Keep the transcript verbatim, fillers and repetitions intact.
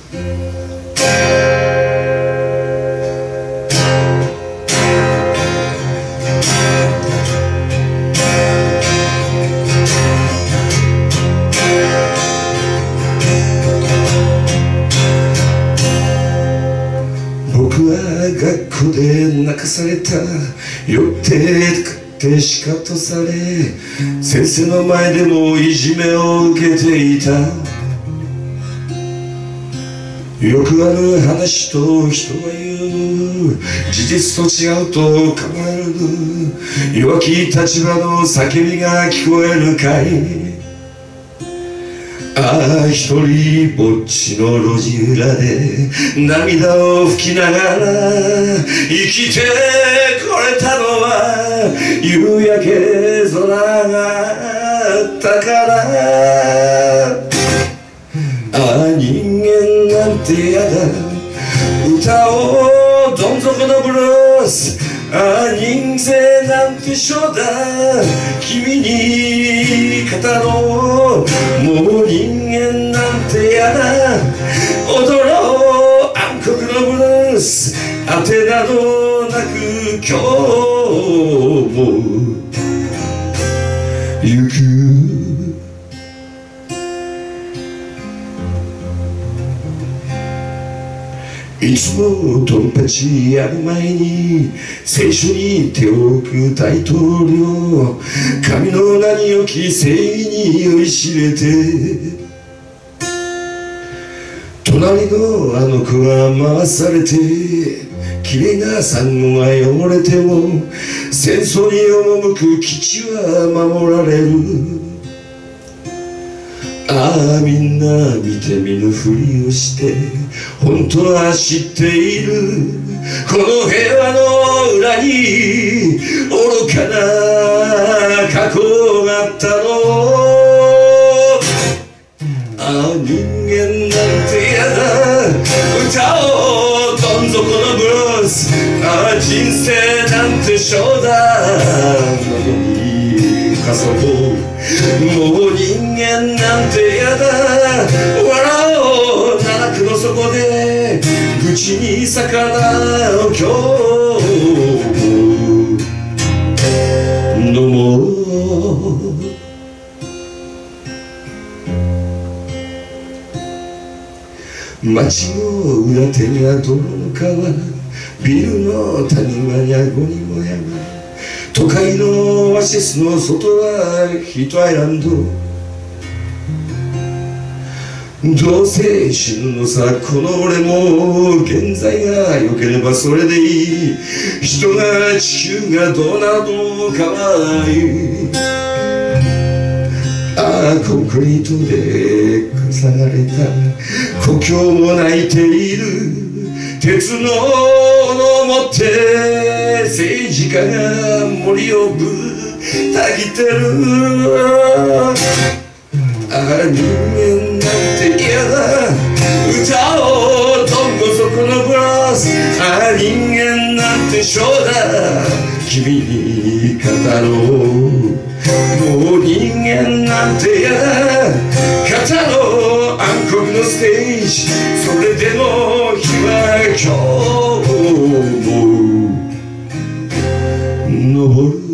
僕は学校で泣かされた、よってかって叱とされ、先生の前でもいじめを受けていた。よくある話と人は言う、事実と違うと変わる、弱き立場の叫びが聞こえるかい。ああ一人ぼっちの路地裏で涙を拭きながら生きてこれたのは夕焼け空があったから。ああ人間なんてやだ、歌をどん底のブルース。ああ人生なんてしょだ、君に語ろう。もう人間なんてやだ、踊ろう暗黒のブルース。当てなどなく今日も行く。いつもドンパチやる前に聖書に手を置く大統領、神の名に置き正義に酔いしれて、隣のあの子が回されて綺麗な珊瑚が汚れても戦争に赴く基地は守られる。ああみんな見て見ぬふりをして本当は知っている、この平和の裏に愚かな過去があったの。ああ人間なんてやだ、歌おうどん底のブルース。ああ人生なんてしょうだ、喉にかそぼう。もう人間なんてやだ、笑おう奈落の底で愚痴に魚を今日飲もう。街の裏手には泥の川、ビルの谷間やゴニも山、都会のオアシスの外はヒートアイランド。どうせ死ぬのさこの俺も、現在が良ければそれでいい。人が地球がどうなどうかはいい。ああコンクリートで重なれた故郷も泣いている。鉄の斧を持って政治家が森をぶった切ってる。ああ人間なんて嫌だ、歌おうどん底のブラス。ああ人間なんてしょうだ、君に語ろう。もう人間なんて嫌だ、語ろう暗黒のステージ。それでも日は今日も昇る。